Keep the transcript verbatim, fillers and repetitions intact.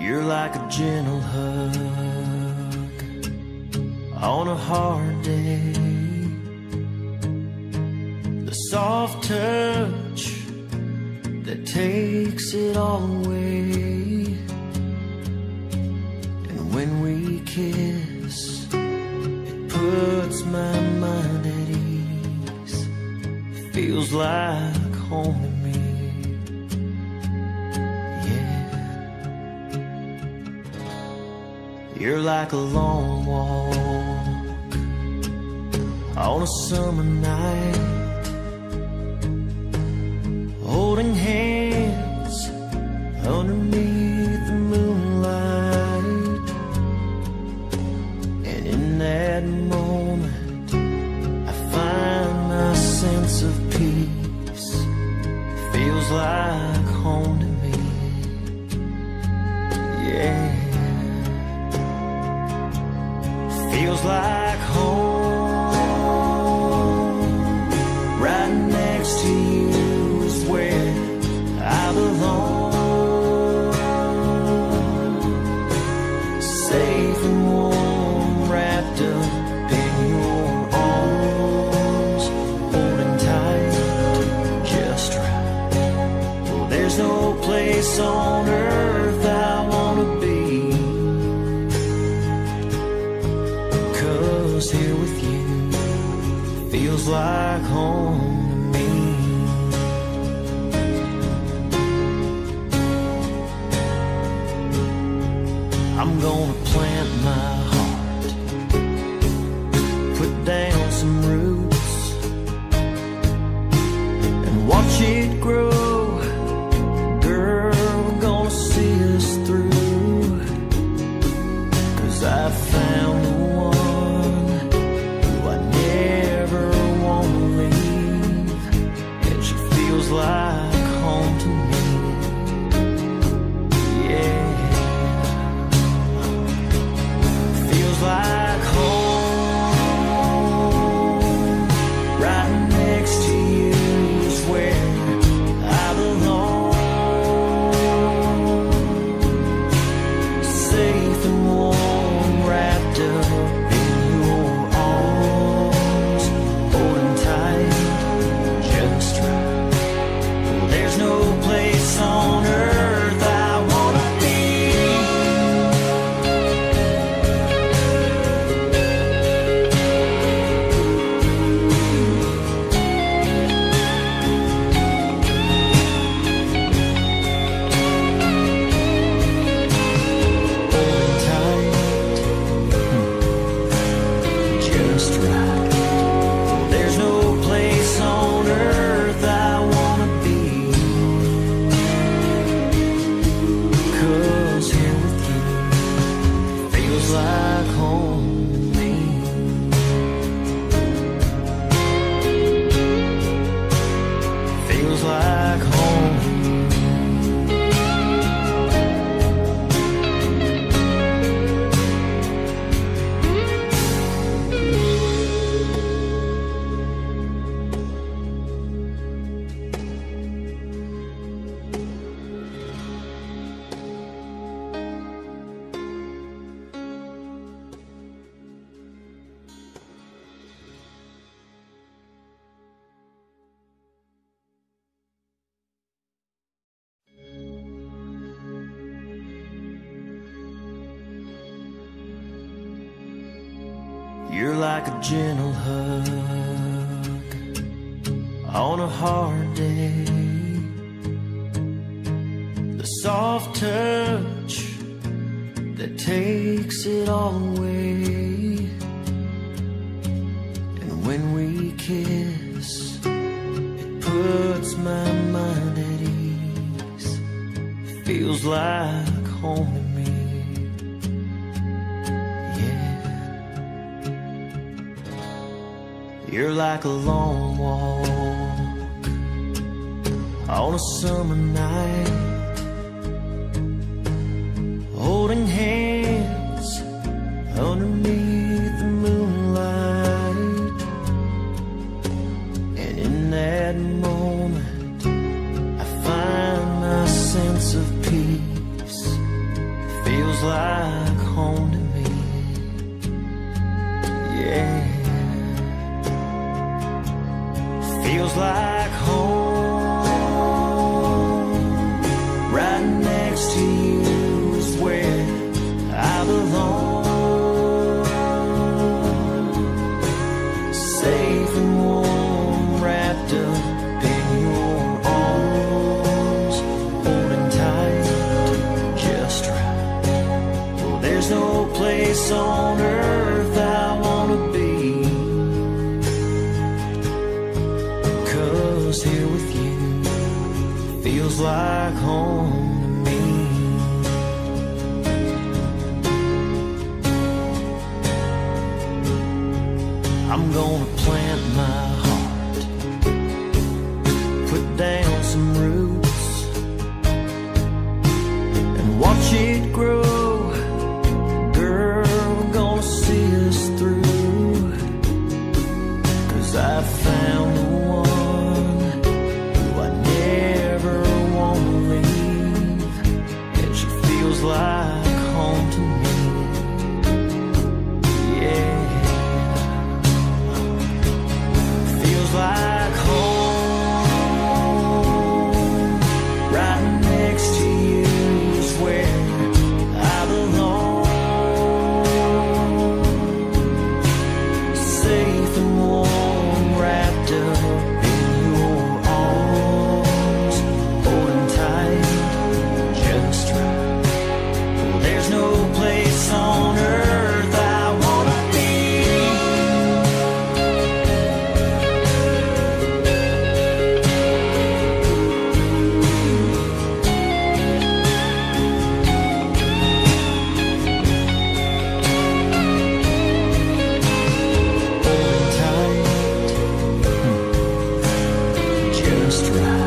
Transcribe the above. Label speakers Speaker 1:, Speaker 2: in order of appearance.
Speaker 1: You're like a gentle hug on a hard day, the soft touch that takes it all away. And when we kiss, it puts my mind at ease. Feels like home to me. You're like a long walk on a summer night, holding hands underneath the moonlight. And in that moment I find my sense of peace. Feels like home to me. Yeah. Feels like home. Right next to you is where I belong. Safe and warm, wrapped up in your arms, holding tight, just right. Well, there's no place on earth I wanna be. Here with you feels like home to me. I'm gonna plant my heart, put down some roots, and watch it grow. Girl, we're gonna see us through, 'cause I've found the one like home to me. Yeah. Feels like home. Right next to you is where I belong. Safe and warm, wrapped up in your arms, holding tight, just right. There's no place on earth I wanna be. Holding tight, just right. There's no place on earth I wanna be. Like home to me. Feels like home. You're like a gentle hug on a hard day, the soft touch that takes it all away. And when we kiss, it puts my mind at ease. Feels like home to me. You're like a long walk on a summer night, holding hands underneath the moonlight. And in that moment I find my sense of peace. feels like home to me. Yeah, feels like home. Right next to you is where I belong. Safe and warm, wrapped up in your arms, holding tight, just right. Well, there's no place on earth I wanna be, 'cause here with you feels like home to me. I'm gonna plant my heart, put down some roots, and watch it grow. Girl, we're gonna see us through, 'cause I found the one who I never wanna leave, and she feels like home to me. Yeah, feels like home. Right next to you is where I belong. Safe and warm, wrapped up in your arms, holding tight, just right. Well, there's no place on earth I wanna be. Holding tight, just right.